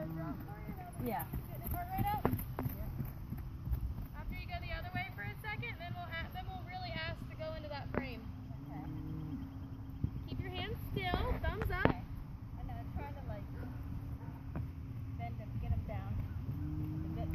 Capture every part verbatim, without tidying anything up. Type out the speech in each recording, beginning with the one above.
Yeah. Getting his heart rate up? Yep. After you go the other way for a second, then we'll then we'll really ask to go into that frame. Okay. Keep your hands still, thumbs up. Okay. And then I'm trying to like bend him, get him down. A bit.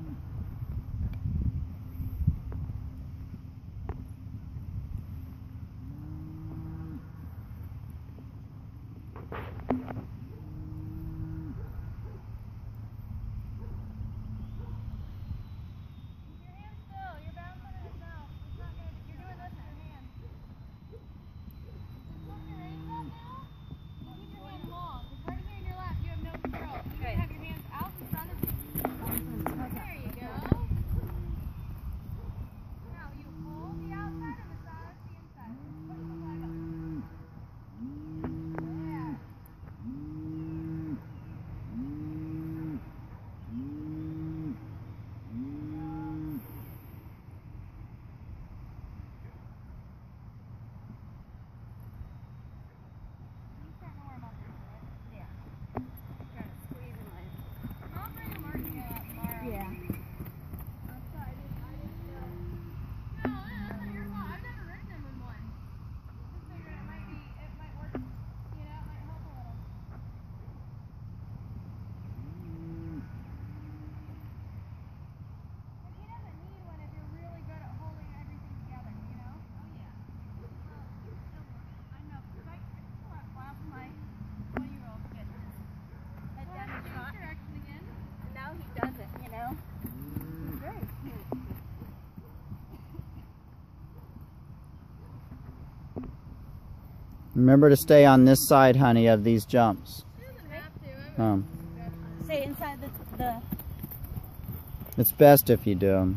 Remember to stay on this side, honey, of these jumps. She doesn't have to. Um, Stay inside the, the... it's best if you do them.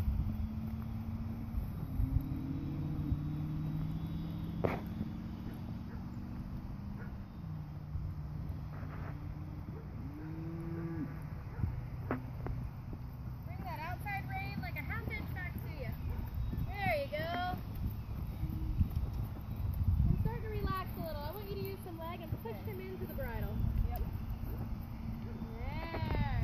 Bring that outside rein like a half inch back to you. There you go. And start to relax a little. I want you to use some leg and push him into the bridle. Yep. There.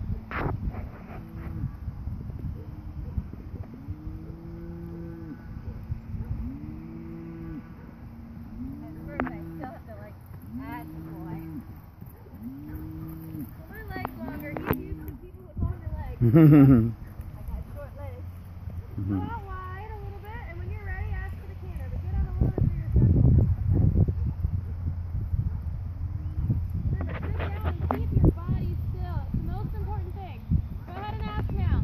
At first I still have to like add the boy. Well, my leg's longer. He's used to people with longer legs. I got short legs. Go out wide a little bit, and when you're ready, ask for the canter. But get out a little bit for your circle. Remember, sit down and keep your body still. It's the most important thing. Go ahead and ask now.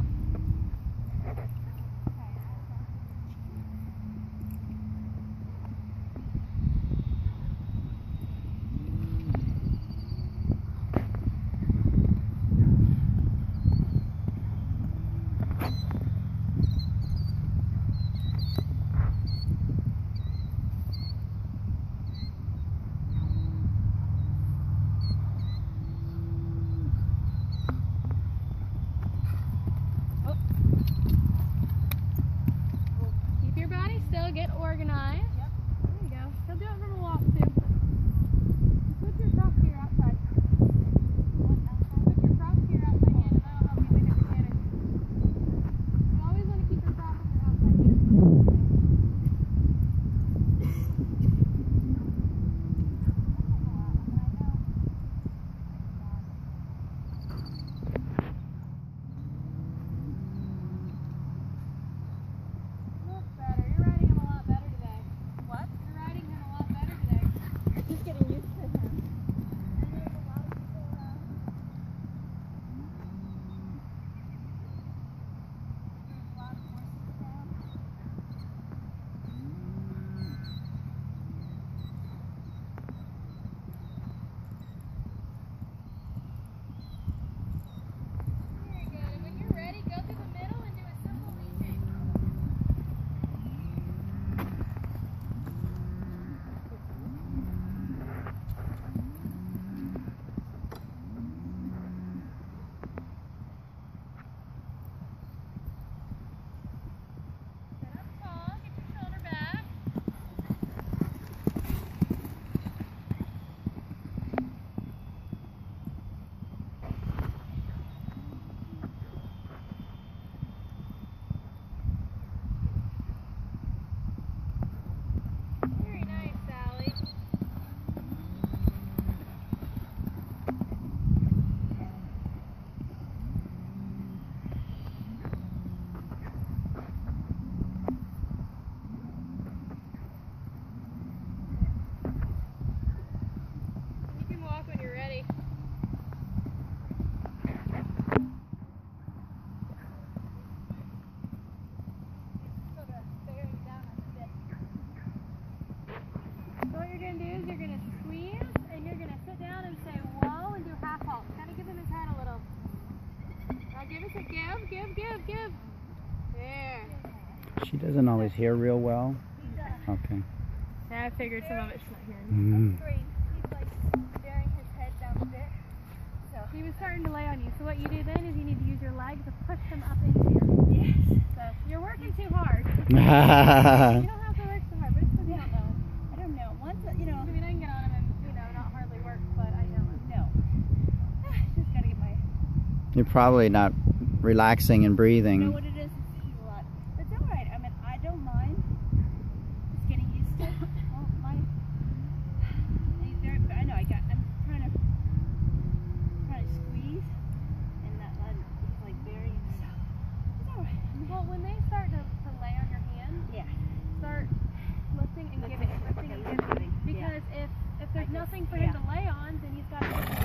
That's it. Give, give, give, give. There. She doesn't always hear real well. Okay. Yeah, I figured some of it's not hearing. Mm. Green. He's like bearing his head down a bit. So He was starting to lay on you. So what you do then is you need to use your legs to push him up into your yes. So you're working too hard. You don't have to work so hard, but it's because you don't know. I don't know. Once you know. I mean, I can get on him and you know not hardly work, but I know him. No. Just gotta get my. You're probably not relaxing and You know breathing. what it is? It's a lot. It's all right. I mean, I don't mind. Just getting used to it. Oh my. He's very, I know. I got. I'm trying to. Trying to squeeze, and not let. He's like very. So. It's all right. Well, when they start to, to lay on your hand, Yeah. start lifting and giving, lifting and giving. Because if if there's I just- nothing for yeah. him to lay on, then he's got to